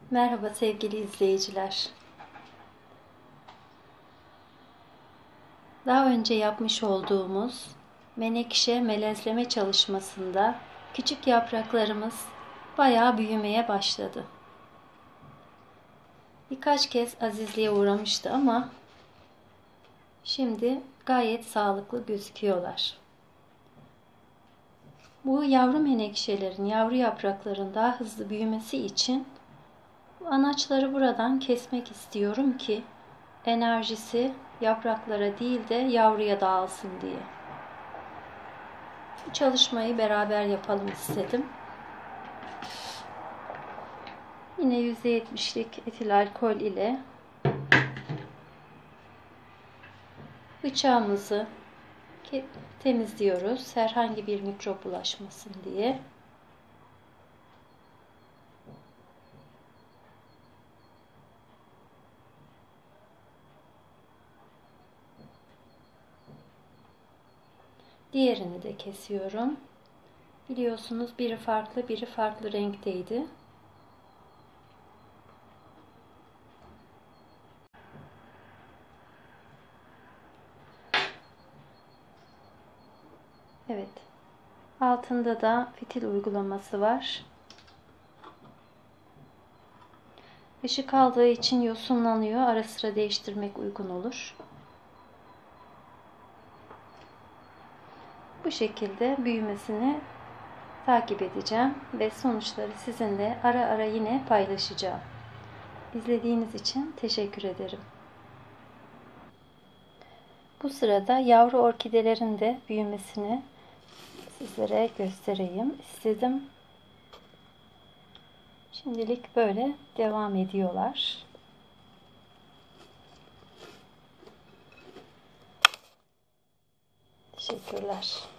Merhaba sevgili izleyiciler. Daha önce yapmış olduğumuz menekşe melezleme çalışmasında küçük yapraklarımız bayağı büyümeye başladı. Birkaç kez azizliğe uğramıştı ama şimdi gayet sağlıklı gözüküyorlar. Bu yavru menekşelerin, yavru yaprakların daha hızlı büyümesi için bu anaçları buradan kesmek istiyorum ki enerjisi yapraklara değil de yavruya dağılsın diye. Bu çalışmayı beraber yapalım istedim. Yine %70'lik etil alkol ile bıçağımızı temizliyoruz. Herhangi bir mikrop bulaşmasın diye. Diğerini de kesiyorum. Biliyorsunuz biri farklı, biri farklı renkteydi. Evet. Altında da fitil uygulaması var. Işık aldığı için yosunlanıyor. Ara sıra değiştirmek uygun olur. Bu şekilde büyümesini takip edeceğim ve sonuçları sizinle ara ara yine paylaşacağım. İzlediğiniz için teşekkür ederim. Bu sırada yavru orkidelerin de büyümesini sizlere göstereyim istedim. Şimdilik böyle devam ediyorlar. Teşekkürler.